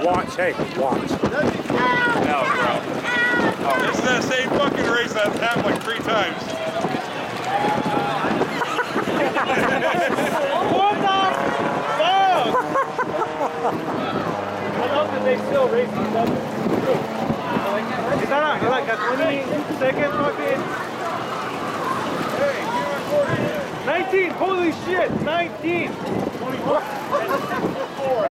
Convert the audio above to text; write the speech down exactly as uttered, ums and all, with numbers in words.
Watch, hey, watch. No, bro. Oh, this is that same fucking race that's happened like three times. What the fuck? I love that they still race each other. Is that a, like a twenty second fucking? Hey, you recording? nineteen, holy shit, nineteen.